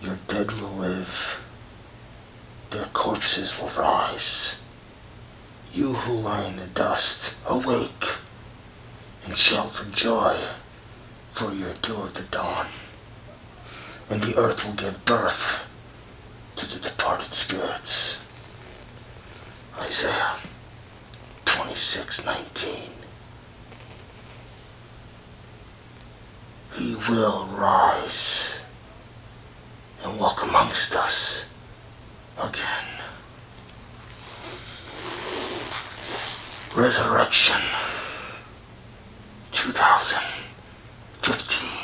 Your dead will live, their corpses will rise. You who lie in the dust, awake, and shout for joy, for you are due of the dawn. And the earth will give birth to the departed spirits. Isaiah 26:19. He will rise and walk amongst us again. Resurrection 2015.